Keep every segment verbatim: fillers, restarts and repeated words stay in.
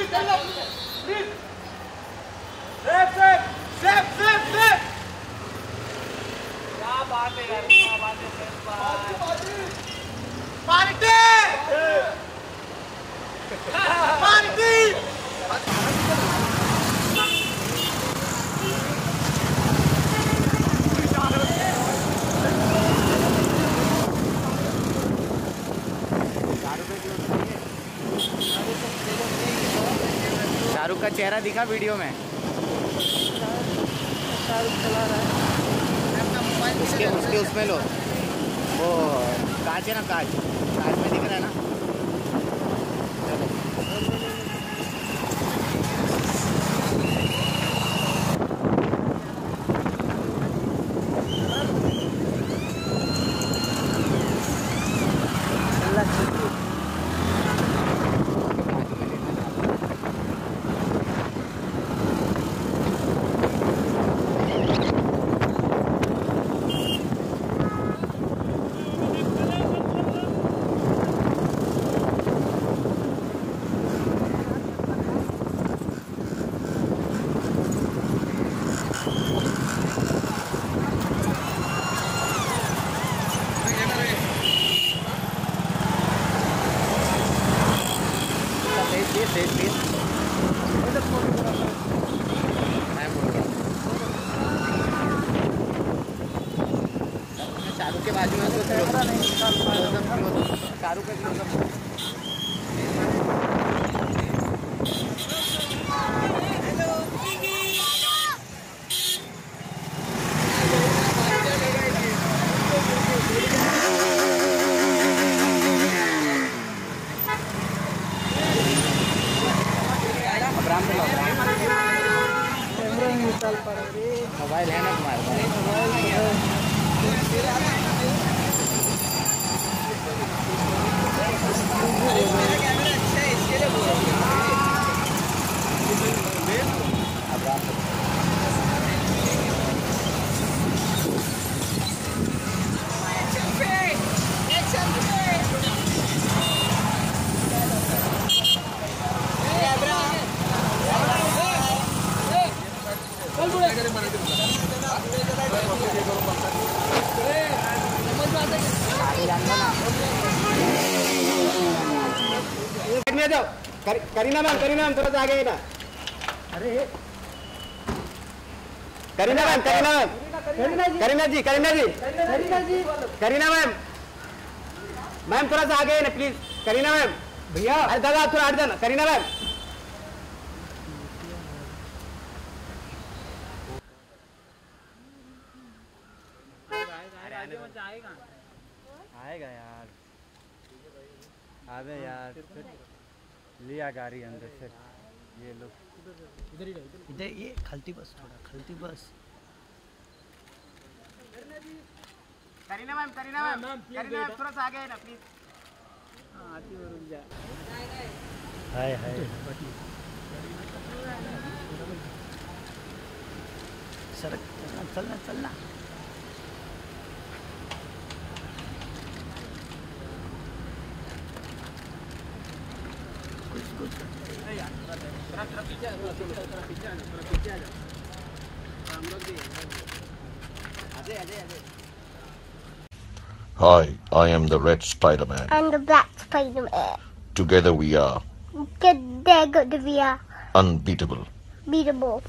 शाहरुख का चेहरा दिखा वीडियो में। शाहरुख चला रहा है उसके उसके उसमें लो, वो कांच है ना, कांच कांच में दिख रहा है ना। शाहरुख के बाजू में तो शाहरुख का मोबाइल है ना तुम्हारे जाओ। करीना मैम, करीना मैम थोड़ा सा आगे ना। अरे Kareena ma'am, Kareena ma'am, Kareena ji, Kareena ji, Kareena ji, Kareena ma'am, ma'am थोड़ा सा आगे ना प्लीज। करीना मैम, भैया अरे दादा थोड़ा हट जाना। करीना मैम, आएगा यार, अबे यार लिया गाड़ी अंदर से ये लोग। इधर ही इधर, ये खलती बस, थोड़ा खलती बस। Kareena ma'am, Kareena ma'am, Kareena ma'am थोड़ा सा आगे है ना प्लीज। हाँ आती हो, रुक जा। हाय हाय सड़क चलना चलना। Hi, I am the Red Spider-Man. I'm the Black Spider-Man. Together we are Together we are unbeatable. beatable.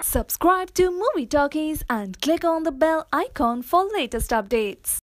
Subscribe to Movie Talkies and click on the bell icon for latest updates.